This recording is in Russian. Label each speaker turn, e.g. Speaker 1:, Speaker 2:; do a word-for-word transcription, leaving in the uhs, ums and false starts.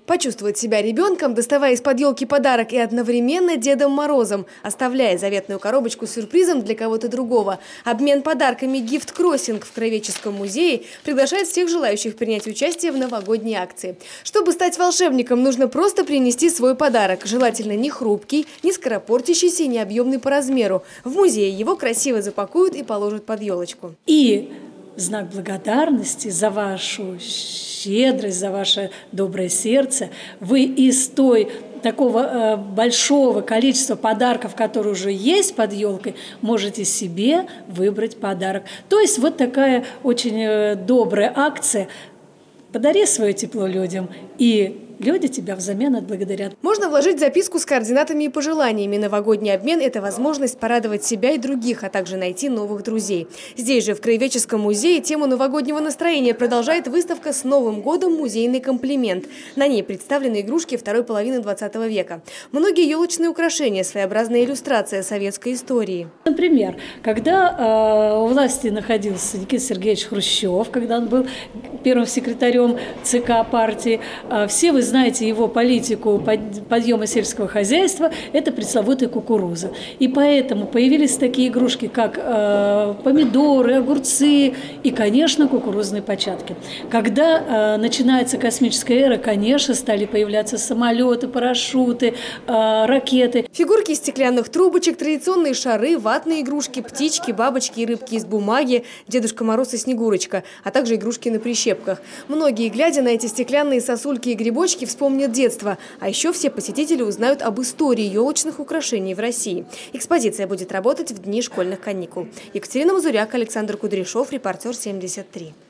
Speaker 1: Почувствовать себя ребенком, доставая из-под елки подарок и одновременно Дедом Морозом, оставляя заветную коробочку с сюрпризом для кого-то другого. Обмен подарками «Гифт-кроссинг» в Краеведческом музее приглашает всех желающих принять участие в новогодней акции. Чтобы стать волшебником, нужно просто принести свой подарок. Желательно не хрупкий, не скоропортящийся и не объемный по размеру. В музее его красиво запакуют и положат под елочку.
Speaker 2: И в знак благодарности за вашу щедрость, за ваше доброе сердце вы из той такого э, большого количества подарков, которые уже есть под елкой, можете себе выбрать подарок. То есть вот такая очень э, добрая акция. Подари свое тепло людям, и люди тебя взамен отблагодарят.
Speaker 1: Можно вложить записку с координатами и пожеланиями. Новогодний обмен – это возможность порадовать себя и других, а также найти новых друзей. Здесь же, в Краеведческом музее, тему новогоднего настроения продолжает выставка «С Новым годом. Музейный комплимент». На ней представлены игрушки второй половины двадцатого века. Многие елочные украшения, своеобразная иллюстрация советской истории.
Speaker 2: Например, когда э, у власти находился Никита Сергеевич Хрущев, когда он был первым секретарем ЦК партии, э, все вы знаете его политику подъема сельского хозяйства, это пресловутая кукуруза. И поэтому появились такие игрушки, как э, помидоры, огурцы и, конечно, кукурузные початки. Когда э, начинается космическая эра, конечно, стали появляться самолеты, парашюты, э, ракеты.
Speaker 1: Фигурки из стеклянных трубочек, традиционные шары, ватные игрушки, птички, бабочки и рыбки из бумаги, Дедушка Мороз и Снегурочка, а также игрушки на прищепках. Многие, глядя на эти стеклянные сосульки и грибочки, вспомнят детство. А еще все посетители узнают об истории елочных украшений в России. Экспозиция будет работать в дни школьных каникул. Екатерина Мазуряк, Александр Кудряшов, репортер семьдесят три.